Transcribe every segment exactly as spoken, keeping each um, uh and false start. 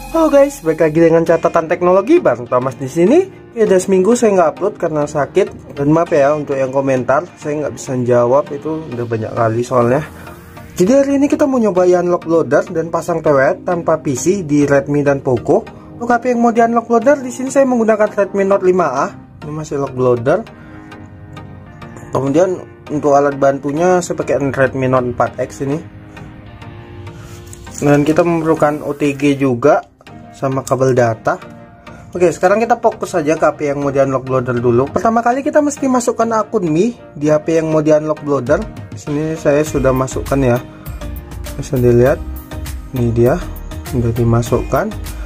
Halo guys, balik lagi dengan catatan teknologi bareng Thomas di sini. Ya, udah seminggu saya nggak upload karena sakit, dan maaf ya untuk yang komentar saya nggak bisa jawab, itu udah banyak kali soalnya. Jadi hari ini kita mau nyoba unlock loader dan pasang T W R tanpa P C di Redmi dan Poco. Untuk H P yang mau di unlock loader, di sini saya menggunakan Redmi Note lima A. Ini masih lock loader. Kemudian untuk alat bantunya saya pakai Redmi Note empat X ini. Dan kita memerlukan O T G juga sama kabel data. Oke, sekarang kita fokus saja ke H P yang mau di unlock loader dulu. Pertama kali kita mesti masukkan akun Mi di H P yang mau di unlock loader. Di sini saya sudah masukkan ya. Bisa dilihat. Ini dia, sudah dimasukkan.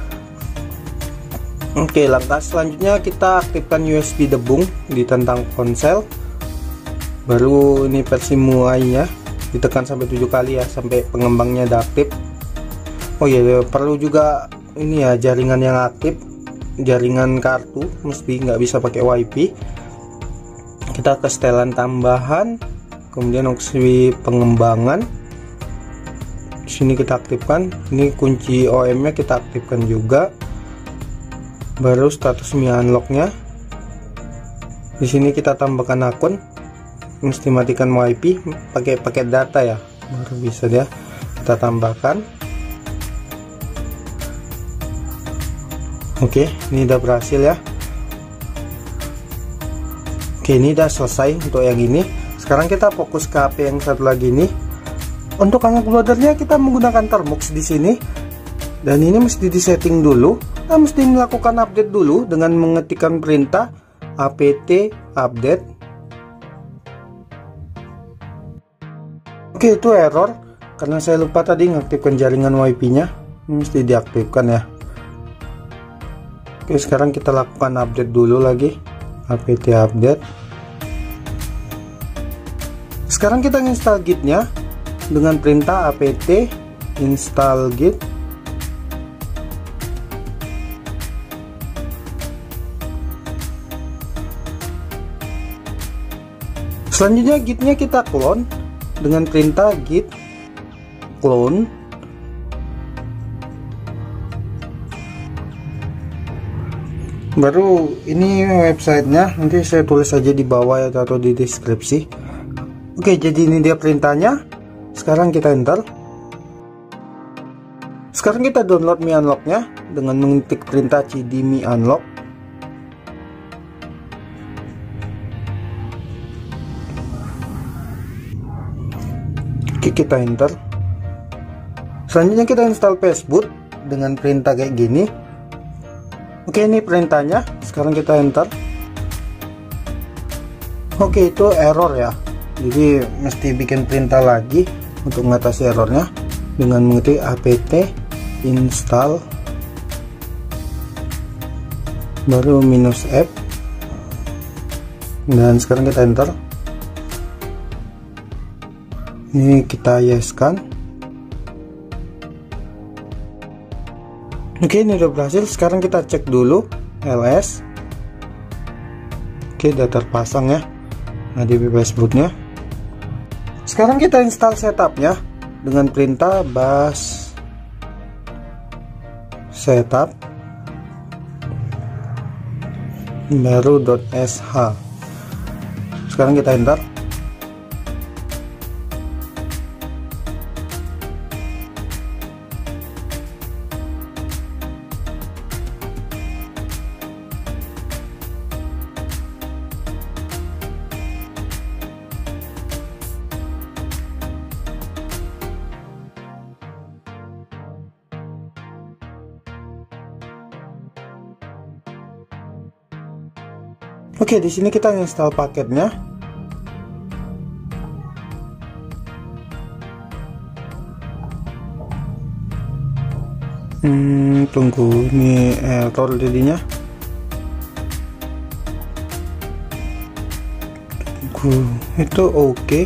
Oke, langkah selanjutnya kita aktifkan U S B debug di tentang ponsel. Baru ini versi M U I-nya ditekan sampai tujuh kali ya, sampai pengembangnya udah aktif. Oh iya, perlu juga ini ya, jaringan yang aktif, jaringan kartu, mesti nggak bisa pakai WiFi. Kita ke setelan tambahan, kemudian opsi pengembangan. Di sini kita aktifkan, ini kunci O M-nya kita aktifkan juga. Baru status Mi Unlock-nya. Di sini kita tambahkan akun, mesti matikan WiFi, pakai paket data ya, baru bisa dia. Kita tambahkan. Oke, ini udah berhasil ya. Oke, ini udah selesai untuk yang ini. Sekarang kita fokus ke H P yang satu lagi ini. Untuk unlock loadernya kita menggunakan Termux di sini. Dan ini mesti disetting dulu. Kita mesti melakukan update dulu dengan mengetikkan perintah apt update. Oke, itu error karena saya lupa tadi mengaktifkan jaringan WiFi-nya. Ini mesti diaktifkan ya. Oke, sekarang kita lakukan update dulu lagi, apt update. Sekarang kita install git-nya dengan perintah apt install git. Selanjutnya git-nya kita clone dengan perintah git clone. Baru ini websitenya, nanti saya tulis saja di bawah ya, atau di deskripsi. Oke, jadi ini dia perintahnya. Sekarang kita enter. Sekarang kita download Mi Unlock-nya dengan mengetik perintah cd Mi Unlock. Oke, kita enter. Selanjutnya kita install Facebook dengan perintah kayak gini. Oke, ini perintahnya. Sekarang kita enter. Oke, itu error ya, jadi mesti bikin perintah lagi untuk mengatasi errornya dengan mengetik apt install baru minus f. Dan sekarang kita enter. Ini kita yes kan. Oke, ini udah berhasil. Sekarang kita cek dulu ls. Oke, udah terpasang ya H D P Facebooknya. Sekarang kita install setupnya dengan perintah bash setup baru .sh. Sekarang kita enter. Oke, di sini kita install paketnya. Hmm, tunggu, ini error jadinya. Tunggu, itu oke. Okay.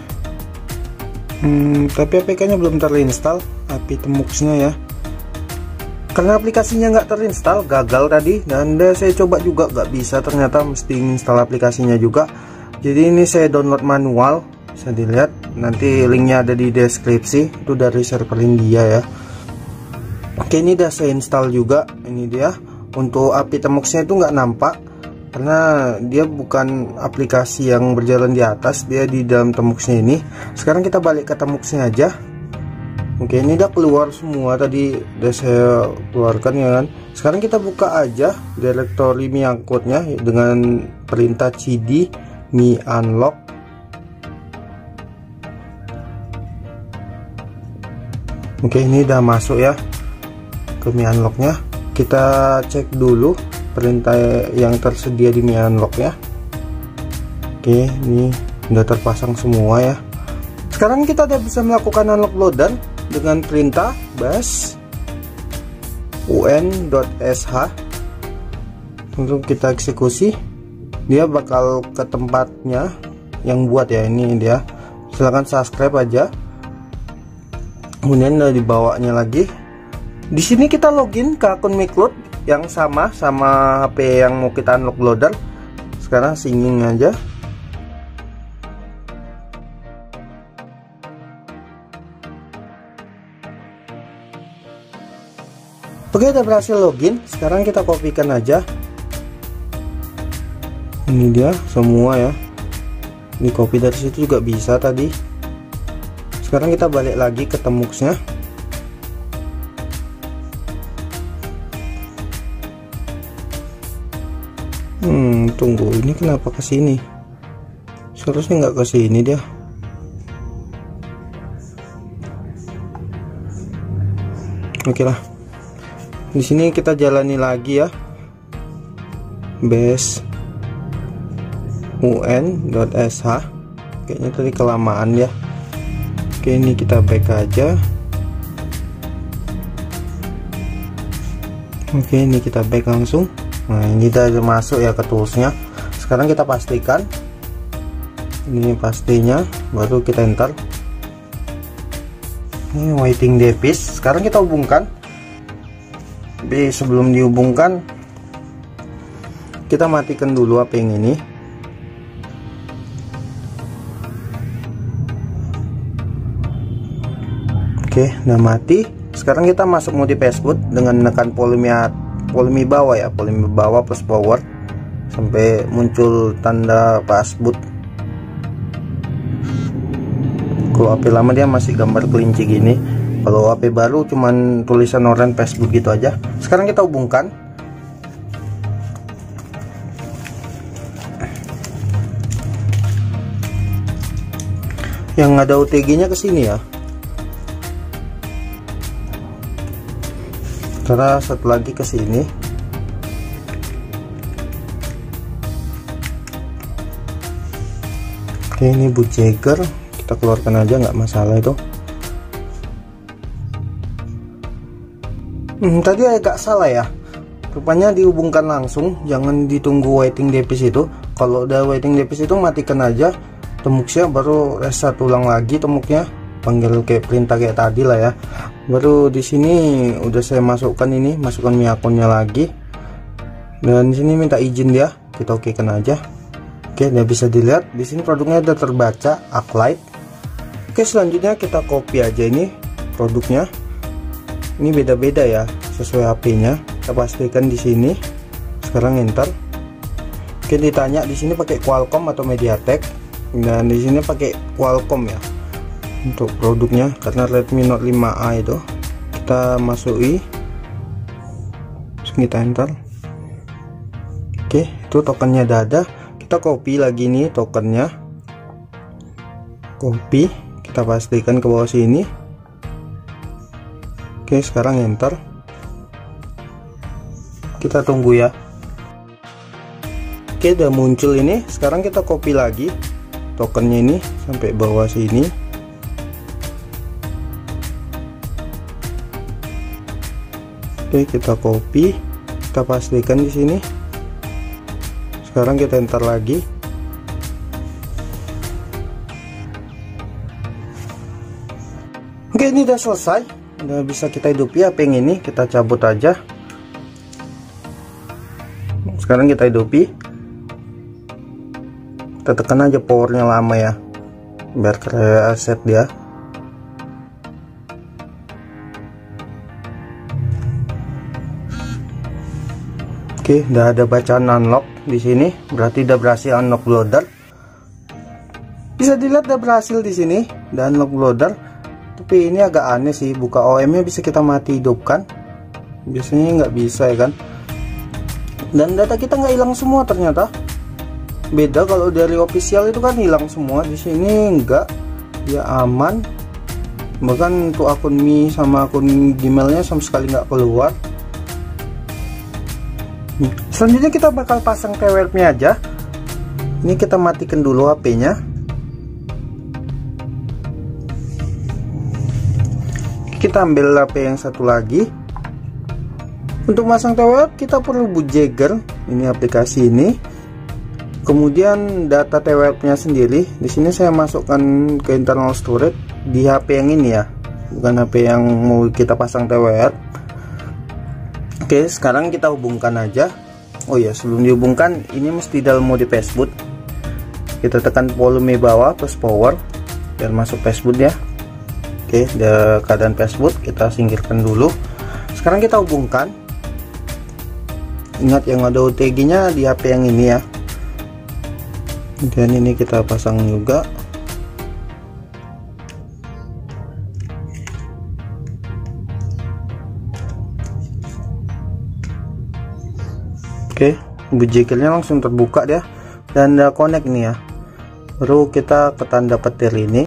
Hmm, tapi A P K-nya belum terinstall, A P Termux-nya ya. Karena aplikasinya nggak terinstall, gagal tadi, dan saya coba juga nggak bisa, ternyata mesti install aplikasinya juga. Jadi ini saya download manual, bisa dilihat, nanti linknya ada di deskripsi, itu dari server India ya. Oke, ini udah saya install juga. Ini dia. Untuk A P I Temuxnya itu nggak nampak karena dia bukan aplikasi yang berjalan di atas, dia di dalam Temuxnya ini. Sekarang kita balik ke Temuxnya aja. Oke, ini udah keluar semua, tadi udah saya keluarkan ya kan. Sekarang kita buka aja directory Mi Angkutnya dengan perintah cd mi unlock. Oke, ini udah masuk ya ke Mi Unlock-nya. Kita cek dulu perintah yang tersedia di Mi Unlock ya. Oke, ini udah terpasang semua ya. Sekarang kita udah bisa melakukan unlock loadan dengan perintah bash un.sh. Lalu kita eksekusi, dia bakal ke tempatnya yang buat ya. Ini dia, silahkan subscribe aja. Kemudian udah dibawanya lagi. Di sini kita login ke akun MiCloud yang sama sama H P yang mau kita unlock loader. Sekarang singing aja. Oke, udah berhasil login. Sekarang kita kopikan aja. Ini dia semua ya. Di copy dari situ juga bisa tadi. Sekarang kita balik lagi ke Temuxnya. Hmm, tunggu, ini kenapa ke sini? Seharusnya nggak ke sini dia. Oke lah. Di sini kita jalani lagi ya. Bash un.sh. Kayaknya tadi kelamaan ya. Oke, ini kita back aja. Oke, ini kita back langsung. Nah, ini udah masuk ya ke toolsnya. Sekarang kita pastikan ini pastinya, baru kita enter. Ini waiting device. Sekarang kita hubungkan. Tapi sebelum dihubungkan, kita matikan dulu H P yang ini. Oke, udah mati. Sekarang kita masuk mode passboot dengan menekan volume volume bawah ya, volume bawah plus power sampai muncul tanda passboot. Kalau H P lama dia masih gambar kelinci gini, kalau H P baru cuman tulisan oranye passboot gitu aja. Sekarang kita hubungkan. Yang ada O T G-nya ke sini ya. Terus satu lagi ke sini. Oke, ini boot Jagger kita keluarkan aja, nggak masalah itu. Hmm, tadi agak salah ya. Rupanya dihubungkan langsung, jangan ditunggu waiting device itu. Kalau udah waiting device itu matikan aja Temuxnya, baru reset ulang lagi Temuxnya, panggil kayak perintah kayak tadi lah ya. Baru di sini udah saya masukkan ini, masukkan Mi akunnya lagi. Dan di sini minta izin dia, kita oke kan aja. Oke, udah bisa dilihat di sini produknya udah terbaca, Uplight. Oke, selanjutnya kita copy aja ini produknya. Ini beda-beda ya, sesuai H P-nya. Kita pastikan di sini. Sekarang enter. Oke, ditanya di sini pakai Qualcomm atau MediaTek. Dan di sini pakai Qualcomm ya untuk produknya, karena Redmi Note lima A itu. Kita masuki, terus kita enter. Oke, itu tokennya udah ada. Kita copy lagi nih tokennya, copy, kita pastikan ke bawah sini. Oke, sekarang enter. Kita tunggu ya. Oke, udah muncul ini. Sekarang kita copy lagi tokennya ini sampai bawah sini. Oke, kita copy, kita pastikan di sini. Sekarang kita enter lagi. Oke, ini udah selesai, udah bisa kita hidupi H P yang ini. Kita cabut aja. Sekarang kita hidupi. Kita tekan aja powernya lama ya, biar reset dia. Oke, udah ada bacaan unlock di sini, berarti udah berhasil unlock loader. Bisa dilihat udah berhasil di sini, udah unlock loader. Tapi ini agak aneh sih, buka O M-nya bisa kita mati hidupkan. Biasanya nggak bisa ya kan. Dan data kita nggak hilang semua ternyata. Beda kalau dari official itu kan hilang semua, di sini enggak, ya aman. Bahkan untuk akun Mi sama akun Gmailnya sama sekali nggak keluar. Selanjutnya kita bakal pasang T W R-nya aja. Ini kita matikan dulu H P-nya. Kita ambil H P yang satu lagi. Untuk masang T W R kita perlu Bootjagger, ini aplikasi ini. Kemudian data T W R-nya sendiri. Di sini saya masukkan ke internal storage di H P yang ini ya, bukan H P yang mau kita pasang T W R. Oke, sekarang kita hubungkan aja. Oh ya, sebelum dihubungkan ini mesti dalam mode passboot. Kita tekan volume bawah plus power biar masuk passboot ya. Oke, udah keadaan passboot, kita singkirkan dulu. Sekarang kita hubungkan. Ingat yang ada O T G-nya di H P yang ini ya. Dan ini kita pasang juga. Oke, Bootjagger-nya langsung terbuka dia dan udah connect nih ya. Baru kita ke tanda petir ini.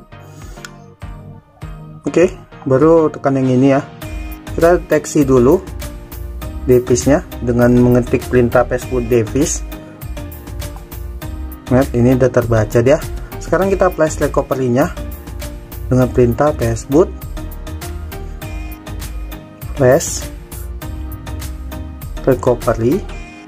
Oke, baru tekan yang ini ya. Kita deteksi dulu device-nya dengan mengetik perintah passboot device. Nah, ini udah terbaca dia. Sekarang kita flash recovery-nya dengan perintah passboot flash recovery.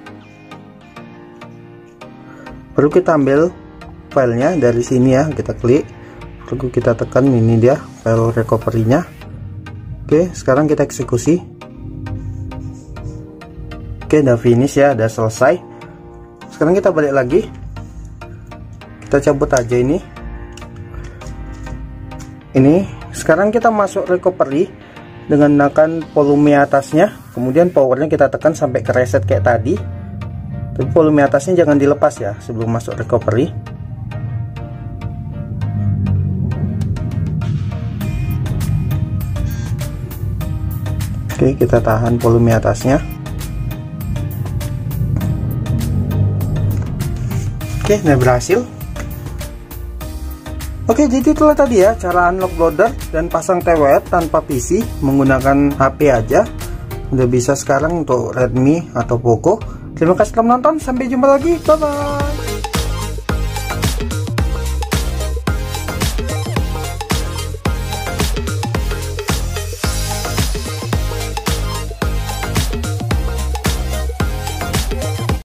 Baru kita ambil filenya dari sini ya, kita klik, lalu kita tekan ini dia file recovery-nya. Oke, sekarang kita eksekusi. Oke, udah finish ya, udah selesai. Sekarang kita balik lagi, kita cabut aja ini. Ini sekarang kita masuk recovery dengan menekan volume atasnya, kemudian powernya kita tekan sampai ke reset kayak tadi. Tapi volume atasnya jangan dilepas ya sebelum masuk recovery. Oke, kita tahan volume atasnya. Oke, udah berhasil. Oke, jadi itulah tadi ya cara unlock loader dan pasang T W R tanpa P C menggunakan H P aja. Udah bisa sekarang untuk Redmi atau Poco. Terima kasih telah menonton, sampai jumpa lagi, bye bye.